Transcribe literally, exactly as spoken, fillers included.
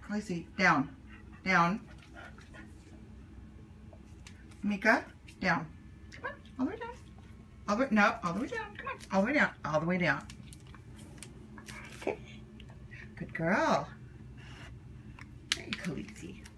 Khaleesi, down. Down. Mika, down. Come on, all the way down. All the way, no, all the way down. Come on, all the way down. All the way down. Okay. Good girl. Hey, Khaleesi.